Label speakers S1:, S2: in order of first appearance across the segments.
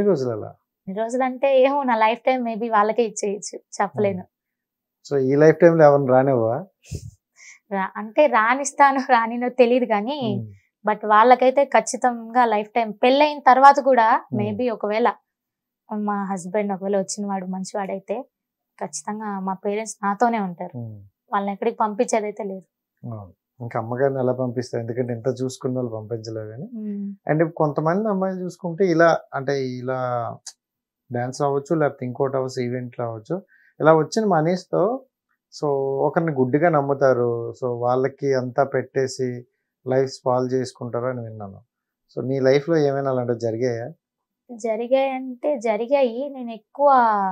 S1: రోజులు అలా?
S2: ఎన్ని రోజులంటే ఏమో నా లైఫ్ టైం మేబీ వాళ్ళకే ఇచ్చేయచ్చు, చెప్పలేను.
S1: సో ఈ లైఫ్ టైంలో ఎవరిని రానివ్వా?
S2: అంటే రానిస్తానో రానినో తెలియదు కానీ బట్ వాళ్ళకైతే ఖచ్చితంగా లైఫ్ టైం పెళ్ళైన తర్వాత కూడా మేబీ ఒకవేళ మా హస్బెండ్ ఒకవేళ వచ్చిన వాడు మంచివాడైతే ఖచ్చితంగా మా పేరెంట్స్ నాతోనే ఉంటారు. వాళ్ళని ఎక్కడికి పంపించేది అయితే లేదు.
S1: ఇంకా అమ్మగారిని ఎలా పంపిస్తారు, ఎందుకంటే ఇంత చూసుకున్న వాళ్ళు పంపించలేవు కానీ. అండ్ కొంతమంది అమ్మాయిలు చూసుకుంటే ఇలా అంటే ఇలా డాన్స్ అవ్వచ్చు, లేకపోతే ఇంకోటి అవ్వచ్చు, ఈవెంట్లు అవ్వచ్చు, ఇలా వచ్చిన మనీస్తో సో ఒకరిని గుడ్డిగా నమ్ముతారు. సో వాళ్ళకి అంతా పెట్టేసి లైఫ్ స్పాల్ చేసుకుంటారు అని విన్నాను. సో నీ లైఫ్లో ఏమైనా అలాంటివి జరిగాయా?
S2: జరిగాయంటే జరిగాయి. నేను ఎక్కువ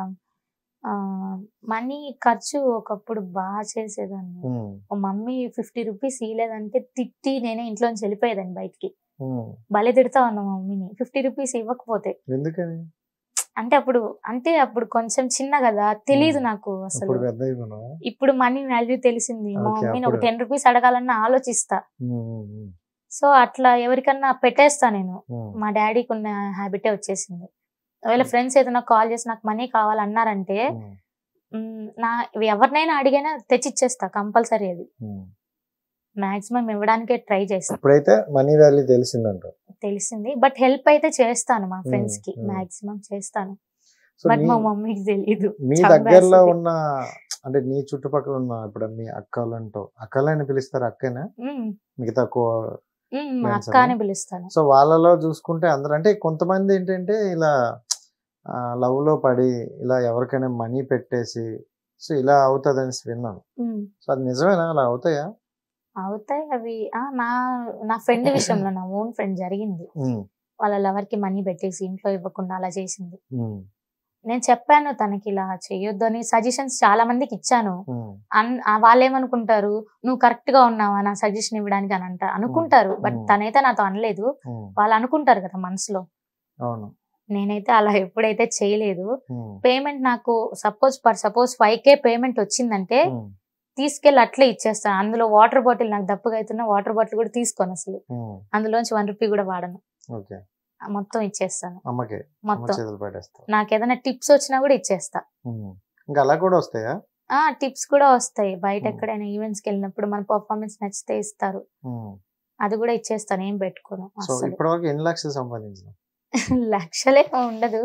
S2: మనీ ఖర్చు ఒకప్పుడు బాగా చేసేదాన్ని. మా మమ్మీ 50 రూపీస్ ఇవ్వలేదంటే తిట్టి నేనే ఇంట్లోంచి వెళ్ళిపోయేదాన్ని బయటికి. భలే తిడతా ఉన్నా మా మమ్మీని 50 రూపీస్ ఇవ్వకపోతే.
S1: ఎందుకని?
S2: అంటే అప్పుడు కొంచెం చిన్న కదా, తెలీదు నాకు అసలు. ఇప్పుడు మనీ వాల్యూ తెలిసింది. మా మమ్మీని ఒక 10 రూపీస్ అడగాలన్నా ఆలోచిస్తా. సో అట్లా ఎవరికన్నా పెట్టేస్తా నేను. మా డాడీకి ఉన్న హ్యాబిటే వచ్చేసింది. ఒకవేళ ఫ్రెండ్స్ ఏదైనా కాల్ చేసి నాకు మనీ కావాలన్నారంటే ఎవరినైనా అడిగైనా తెచ్చిచ్చేస్తా కంపల్సరీ. అది మాక్సిమం ఇవ్వడానికే ట్రై చేస్తాను.
S1: ఇప్పుడైతే మనీ వాల్యూ తెలిసింది,
S2: బట్ హెల్ప్ అయితే చేస్తాను మా ఫ్రెండ్స్ కి, మాక్సిమం చేస్తాను. బట్ మా మమ్మీకి తెలీదు.
S1: మీ దగ్గరలో ఉన్న అంటే నీ చుట్టుపక్కల ఉన్న ఇప్పుడు మీ అక్కలని పిలుస్తారు, అక్కనా? మిగతా
S2: మా అక్క అని పిలుస్తాను.
S1: సో వాళ్ళలో చూసుకుంటే అందరూ అంటే కొంతమంది ఏంటంటే ఇలా లవ్ లో పడి ఇలా ఎవరికైనా మనీ పెట్టేసి సో ఇలా అవుతుందని విన్నాను. సో అది నిజమేనా? అలా అవుతాయా?
S2: అవుతాయి అవి. నా ఫ్రెండ్ విషయంలో నా ఓన్ ఫ్రెండ్ జరిగింది. వాళ్ళ లవర్ కి మనీ పెట్టేసి ఇంట్లో ఇవ్వకుండా అలా చేసింది. నేను చెప్పాను తనకి ఇలా చెయ్యొద్దు అని, సజెషన్స్ చాలా మందికి ఇచ్చాను. వాళ్ళు ఏమనుకుంటారు, నువ్వు కరెక్ట్ గా ఉన్నావా నా సజెషన్ ఇవ్వడానికి అని అనుకుంటారు. బట్ తనైతే నాతో అనలేదు. వాళ్ళు అనుకుంటారు కదా మనసులో. నేనైతే అలా ఎప్పుడైతే చేయలేదు. పేమెంట్ నాకు సపోజ్ 5K పేమెంట్ వచ్చిందంటే తీసుకెళ్ళి అట్లే ఇచ్చేస్తాను. అందులో వాటర్ బాటిల్ నాకు దప్పుగా అవుతున్నా వాటర్ బాటిల్ కూడా తీసుకోను అసలు. అందులోంచి 1 రూపీ కూడా వాడను. మొత్తం ఇచ్చేస్తాను. మొత్తం నాకు ఏదైనా టిప్స్ వచ్చినా కూడా ఇచ్చేస్తా.
S1: అలా కూడా వస్తాయా?
S2: టిప్స్ కూడా వస్తాయి. బయట ఎక్కడైనా ఈవెంట్స్ కి వెళ్ళినప్పుడు మన పర్ఫార్మెన్స్ నచ్చితే ఇస్తారు. అది కూడా ఇచ్చేస్తాను, ఏం పెట్టుకోను.
S1: ఎన్ని లక్షలు సంపాదించిన?
S2: లక్షలే ఉండదు,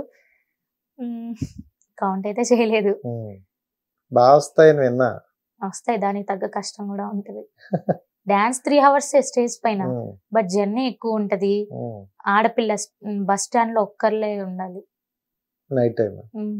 S2: కౌంట్ అయితే చేయలేదు.
S1: బాగా వస్తాయని విన్నా.
S2: వస్తాయి, దానికి తగ్గ కష్టం కూడా ఉంటది. డాన్స్ 3 hours స్టేజ్ పైన, బట్ జర్నీ ఎక్కువ ఉంటది. ఆడపిల్ల బస్ స్టాండ్ లో ఒక్కర్లే ఉండాలి
S1: నైట్ టైం.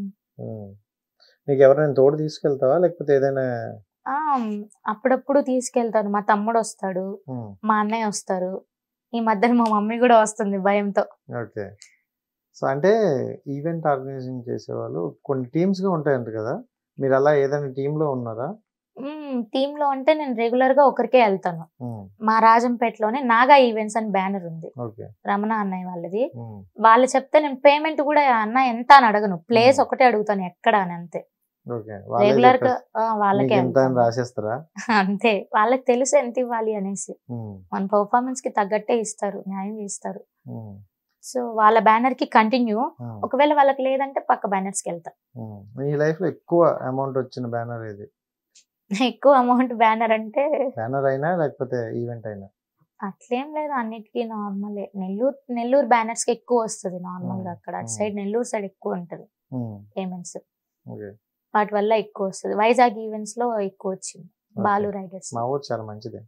S1: నీకు ఎవరైనా తోడు తీసుకెళ్తావా లేకపోతే ఏదైనా?
S2: అప్పుడప్పుడు తీసుకెళ్తాను. మా తమ్ముడు వస్తాడు, మా అన్నయ్య వస్తారు. ఈ మధ్యన మా మమ్మీ కూడా వస్తుంది భయంతో.
S1: ఓకే. సో అంటే ఈవెంట్ ఆర్గనైజింగ్ చేసేవాళ్ళు కొన్ని టీమ్స్ గా ఉంటాయంట కదా, మీరు అలా ఏదైనా టీమ్ లో ఉన్నారా?
S2: టీమ్ లో అంటే నేను రెగ్యులర్ గా ఒకరికే వెళ్తాను. మా రాజంపేటలోనే నాగా ఈవెంట్స్ అని బ్యానర్ ఉంది, రమణ అన్నయ్య వాళ్ళది. వాళ్ళు చెప్తే నేను పేమెంట్ కూడా అన్న ఎంత అని అడగను, ప్లేస్ ఒకటే అడుగుతాను ఎక్కడ అని, అంతే. రెగ్యులర్ గా వాళ్ళకే
S1: రాసేస్తారా?
S2: అంతే, వాళ్ళకి తెలుసు ఎంత ఇవ్వాలి అనేసి. మన పర్ఫార్మెన్స్ కి తగ్గట్టే ఇస్తారు, న్యాయం చేస్తారు. సో వాళ్ళ బ్యానర్ కి కంటిన్యూ, ఒకవేళ వాళ్ళకి లేదంటే పక్క బ్యానర్స్ కి వెళ్తా.
S1: మీ లైఫ్ లో ఎక్కువ అమౌంట్ వచ్చిన బ్యానర్ ఏది?
S2: ఎక్కువ అమౌంట్ బ్యానర్ అంటే
S1: బ్యానర్ అయినా లేకపోతే ఈవెంట్ అయినా?
S2: అట్లేం లేదు, అన్నిటికీ నార్మలే. నెల్లూరు బ్యానర్స్ కి ఎక్కువ వస్తుంది నార్మల్ గా. అక్కడ అటు సైడ్ నెల్లూరు సైడ్ ఎక్కువ ఉంటది పేమెంట్స్, వాటి వల్ల ఎక్కువ వస్తుంది. వైజాగ్ ఈవెంట్స్ లో ఎక్కువ వచ్చింది. బాలు రైడర్స్.
S1: మా ఊరు చాలా మంచిదే.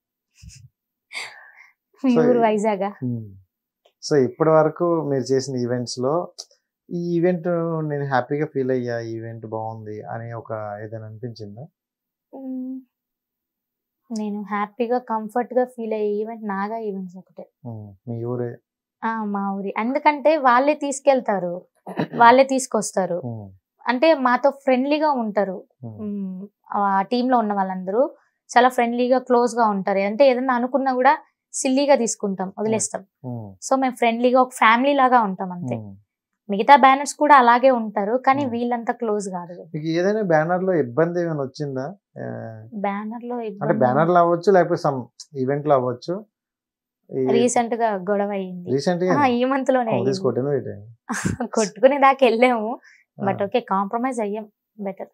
S2: మీ ఊరు వైజాగ్?
S1: సో ఇప్పటి వరకు మీరు చేసిన ఈవెంట్స్ లో ఈ ఈవెంట్ నేను హ్యాపీగా ఫీల్ అయ్యా, ఈవెంట్ బాగుంది అని ఒక ఏదైనా అనిపించిందా?
S2: నేను హ్యాపీగా కంఫర్ట్ గా ఫీల్ అయ్యే ఈవెంట్ నాగా ఈవెంట్స్ ఒకటే.
S1: మీ ఊరే?
S2: మా ఊరి. ఎందుకంటే వాళ్ళే తీసుకెళ్తారు, వాళ్ళే తీసుకొస్తారు. అంటే మాతో ఫ్రెండ్లీగా ఉంటారు. ఆ టీమ్ లో ఉన్న వాళ్ళందరూ చాలా ఫ్రెండ్లీగా క్లోజ్ గా ఉంటారు. అంటే ఏదన్నా అనుకున్నా కూడా సిల్లీగా తీసుకుంటాం, వదిలేస్తాం. సో మేము ఫ్రెండ్లీగా ఒక ఫ్యామిలీ లాగా ఉంటాం అంతే. మిగతా బ్యానర్స్ కూడా అలాగే ఉంటారు కానీ వీళ్ళంతా క్లోజ్ కాదు.
S1: ఏదైనా బ్యానర్ లో ఇబ్బంది ఏమైనా వచ్చిందా?
S2: బ్యానర్ లో
S1: అంటే బ్యానర్ లో అవ్వచ్చు లేకపోతే సమ్ ఈవెంట్ లో అవ్వచ్చు,
S2: రీసెంట్ గా గొడవ అయ్యింది.
S1: రీసెంట్ గా
S2: ఈ మంత్ లోనే అయ్యింది. కొట్టుకునే దాకా వెళ్ళాము, బట్ ఓకే కాంప్రమైజ్ అయ్యాం బెటర్.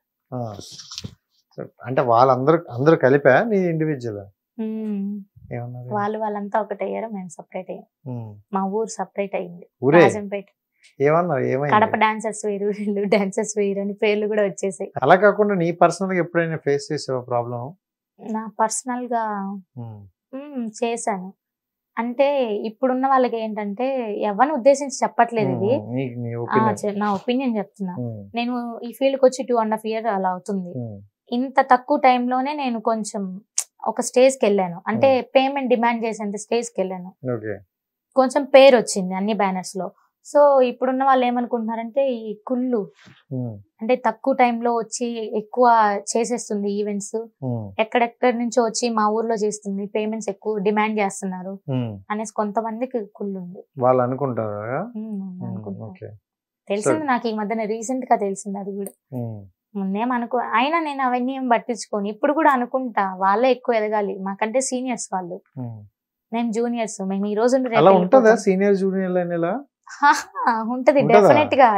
S1: అంటే అందరూ కలిపా నీ ఇండివిజువల్?
S2: వాళ్ళంతా ఒకటి అయ్యారు, మేము సపరేట్ అయ్యాం. మా ఊరు సపరేట్ అయింది. రాజంపేట. కడప డాన్సర్స్ వేరు, వీళ్ళు డాన్సర్స్ వేరు అని పేర్లు కూడా వచ్చేసాయి.
S1: అలా కాకుండా నీ పర్సనల్ గా ఎప్పుడైనా ఫేస్ చేసావా ప్రాబ్లం?
S2: నా పర్సనల్ గా చేశాను. అంటే ఇప్పుడున్న వాళ్ళకి ఏంటంటే ఎవరిని ఉద్దేశించి చెప్పట్లేదు ఇది, నా ఒపీనియన్ చెప్తున్నా. నేను ఈ ఫీల్డ్ కి వచ్చి 2.5 years అలా అవుతుంది. ఇంత తక్కువ టైంలోనే నేను కొంచెం ఒక స్టేజ్ కి వెళ్ళాను, అంటే పేమెంట్ డిమాండ్ చేసేంత స్టేజ్ కి వెళ్ళాను. కొంచెం పేరు వచ్చింది అన్ని బ్యానర్స్ లో. సో ఇప్పుడున్న వాళ్ళు ఏమనుకుంటున్నారంటే ఈ కుళ్ళు అంటే తక్కువ టైంలో వచ్చి ఎక్కువ చేసేస్తుంది ఈవెంట్స్, ఎక్కడెక్కడి నుంచో వచ్చి మా ఊర్లో చేస్తుంది, పేమెంట్స్ ఎక్కువ డిమాండ్ చేస్తున్నారు అనేసి కొంతమందికి కుళ్ళు ఉంది.
S1: వాళ్ళు అనుకుంటారు.
S2: తెలిసింది నాకు ఈ మధ్యన, రీసెంట్ గా తెలిసింది అది కూడా. ముందేమనుకో, అయినా నేను అవన్నీ ఏం పట్టించుకోని ఇప్పుడు కూడా అనుకుంటా వాళ్ళే ఎక్కువ ఎదగాలి, మాకంటే సీనియర్స్ వాళ్ళు, మేము జూనియర్స్. మేము ఈ రోజు
S1: సీనియర్ జూనియర్
S2: ఉంటది డెఫినెట్ గా,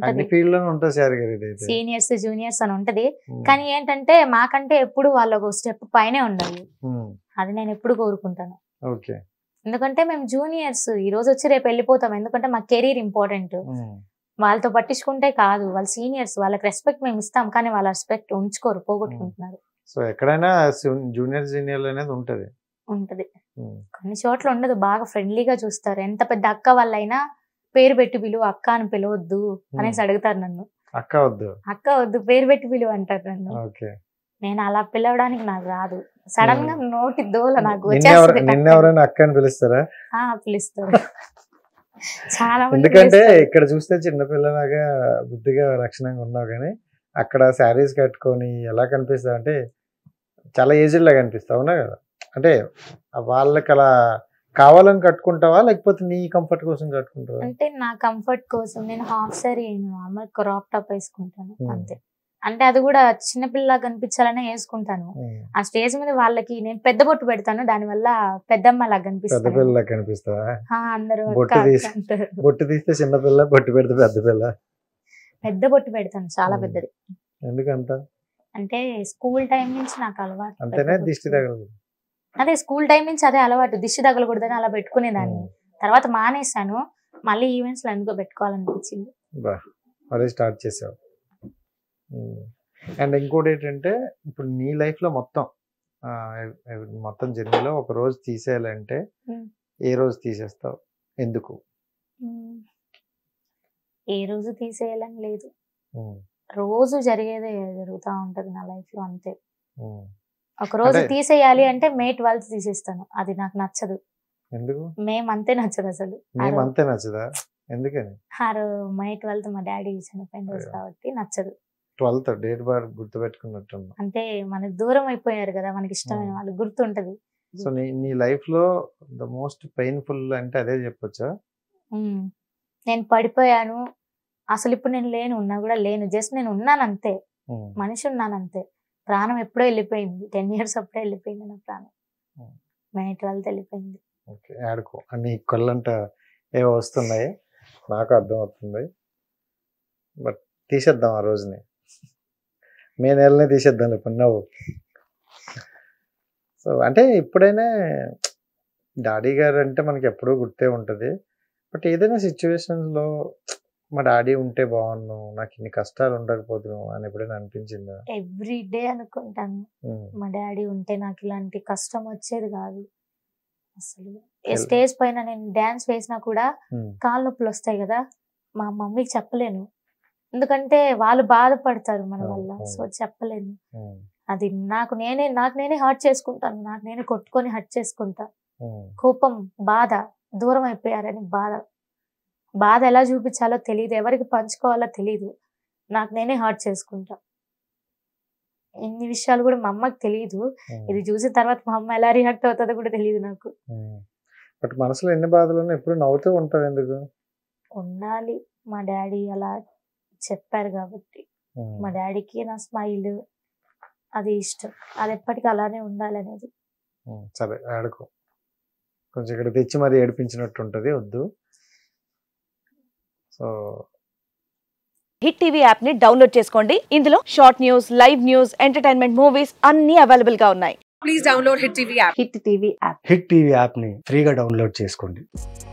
S2: సీనియర్స్ జూనియర్స్ అని ఉంటది. కానీ ఏంటంటే మాకంటే ఎప్పుడు వాళ్ళ ఒక స్టెప్ పైనే ఉండాలి, అది నేను ఎప్పుడు కోరుకుంటాను. ఎందుకంటే మేము జూనియర్స్, ఈ రోజు వచ్చి రేపు వెళ్ళిపోతాం, ఎందుకంటే మా కెరీర్ ఇంపార్టెంట్. వాళ్ళతో పట్టించుకుంటే కాదు, వాళ్ళ సీనియర్స్, వాళ్ళకి రెస్పెక్ట్ మేము ఇస్తాం, కానీ వాళ్ళ రెస్పెక్ట్ ఉంచుకోరు, పోగొట్టుకుంటున్నారు.
S1: సో ఎక్కడైనా జూనియర్ సీనియర్ అనేది ఉంటది.
S2: కొన్ని చోట్ల ఉండదు, బాగా ఫ్రెండ్లీగా చూస్తారు. ఎంత పెద్ద అక్క వాళ్ళైనా పేరు పెట్టి పిలువు, అక్క అని పిలవద్దు అనేసి అడుగుతారు నన్ను. అక్క వద్దు పేరు పెట్టి పిలువు అంటారు నన్ను. నేను అలా పిలవడానికి నాకు రాదు, సడన్ గా నోటి దోల నాకు
S1: వచ్చేస్తుంది. అక్క అని పిలుస్తారా?
S2: పిలుస్తారు చాలా మంది.
S1: ఎందుకంటే ఇక్కడ చూస్తే చిన్నపిల్లలాగా బుద్ధిగా లక్షణంగా ఉన్నావు, కానీ అక్కడ శారీస్ కట్టుకొని ఎలా కనిపిస్తావు అంటే చాలా ఏజ్డ్ లాగా కనిపిస్తావు. అవునా కదా? అంటే వాళ్ళకి అలా కావాలని కట్టుకుంటావా, లేకపోతే నీ కంఫర్ట్ కోసం కట్టుకుంటావా?
S2: అంటే నా కంఫర్ట్ కోసం నేను half sari, normal crop top వేసుకుంటాను అంతే. అంటే అది కూడా చిన్నపిల్లలా కనిపించాలనే వేసుకుంటాను. ఆ స్టేజ్ మీద వాళ్ళకి నేను పెద్ద బొట్టు పెడతాను, దాని వల్ల పెద్దమ్మలా
S1: కనిపిస్తావా?
S2: అందరూ
S1: బొట్టు తీస్తే చిన్నపిల్ల, బొట్టు పెడితే పెద్ద పిల్ల.
S2: పెద్ద బొట్టు పెడతాను, చాలా పెద్దది.
S1: ఎందుకంత?
S2: అంటే స్కూల్ టైం నుంచి నాకు అలవాటు.
S1: అంతేనా? దిష్టి తగలదు?
S2: అదే స్కూల్ టైం నుంచి అదే అలవాటు, దిష్టి తగలకూడదని అలా పెట్టుకునేదాన్ని. తర్వాత మానేసాను, మళ్ళీ ఈవెంట్స్ లో ఎందుకో పెట్టుకోవాలనిపించింది.
S1: మళ్ళీ స్టార్ట్ చేసావు. అండ్ ఇంకోటి ఏంటంటే, ఇప్పుడు నీ లైఫ్ లో మొత్తం జర్నీలో ఒక రోజు తీసేయాలంటే ఏ రోజు తీసేస్తావు, ఎందుకు?
S2: ఏ రోజు తీసేయాలని లేదు, రోజు జరిగేదే జరుగుతూ ఉంటది నా లైఫ్ లో, అంతే. ఒక రోజు తీసేయాలి అంటే May 12th తీసేస్తాను, అది నాకు నచ్చదు.
S1: ఎందుకు?
S2: మేమంతే నచ్చదు అసలు.
S1: మేమంతే నచ్చదా? ఎందుకని?
S2: May 12th మా డాడీ చనిపోయిన రోజు కాబట్టి నచ్చదు.
S1: 12th డేట్ బార్ గుర్తు పెట్టుకున్నట్టు.
S2: అంటే మనకి దూరం అయిపోయారు కదా, మనకి ఇష్టమైన వాళ్ళు, గుర్తుంటది.
S1: సో నీ లైఫ్ లో ద మోస్ట్ పెయిన్ఫుల్ అంటే అదే చెప్పొచ్చా?
S2: నేను పడిపోయాను, అసలు ఇప్పుడు నేను లేను, ఉన్నా కూడా లేను, జస్ట్ నేను ఉన్నాను అంతే, మనిషి ఉన్నాను అంతే. ప్రాణం ఎప్పుడో వెళ్ళిపోయింది, 10 years అప్పుడే వెళ్ళిపోయింది నా ప్రాణం. May 12th వెళ్ళిపోయింది.
S1: ఆడుకో అన్ని కొల్లంట ఏవో వస్తున్నాయి, నాకు అర్థం అవుతుంది. బట్ తీసేద్దాం ఆ రోజుని, మే నెలనే తీసేద్దాం ఇప్పుడు నవ్వు. సో అంటే ఇప్పుడైనా డాడీ గారు అంటే మనకి ఎప్పుడూ గుర్తే ఉంటుంది. బట్ ఏదైనా సిచ్యువేషన్స్లో మా డాడీ ఉంటే బాగున్నాను, నాకు ఇన్ని కష్టాలు ఉండకపోతున్నావు అని ఎప్పుడైనా అనిపించిందా?
S2: ఎవ్రీ డే అనుకుంటాను, మా డాడీ ఉంటే నాకు ఇలాంటి కష్టం వచ్చేది కాదు అసలు. స్టేజ్ పైన నేను డాన్స్ వేసినా కూడా కాళ్ళ నొప్పులు వస్తాయి కదా, మా మమ్మీకి చెప్పలేను, ఎందుకంటే వాళ్ళు బాధపడతారు మన వల్ల. సో చెప్పలేను, అది నాకు నేనే హర్ట్ చేసుకుంటాను, నాకు నేనే కొట్టుకొని హర్ట్ చేసుకుంటా. కోపం, బాధ, దూరం అయిపోయారని బాధ ఎలా చూపించాలో తెలియదు, ఎవరికి పంచుకోవాలో తెలియదు, నాకు నేనే హర్ట్ చేసుకుంటా. ఇన్ని విషయాలు కూడా మా అమ్మకి తెలియదు, ఇది చూసిన తర్వాత మా అమ్మ ఎలా రియాక్ట్ అవుతుందో కూడా తెలియదు నాకు.
S1: బట్ మనసులో ఎన్ని బాధలు ఎప్పుడు నవ్వుతూ ఉంటావు ఎందుకు?
S2: ఉండాలి, మా డాడీ అలా చెప్పారు కాబట్టి. మా డాడీకి నా స్మైల్ అది ఇష్టం, అది ఎప్పటికీ అలానే ఉండాలనేది.
S1: సరే ఆడుకో, కొంచెం ఇక్కడ తెచ్చి మరి ఏడిపించినట్టు ఉంటుంది, వద్దు. సో
S3: హిట్ టీవీ యాప్ ని డౌన్లోడ్ చేసుకోండి. ఇందులో short news, live news, entertainment movies అన్ని అవైలబుల్ గా ఉన్నాయి. Please download hit TV app.
S4: Hit TV యాప్ని ఫ్రీగా డౌన్లోడ్ చేసుకోండి.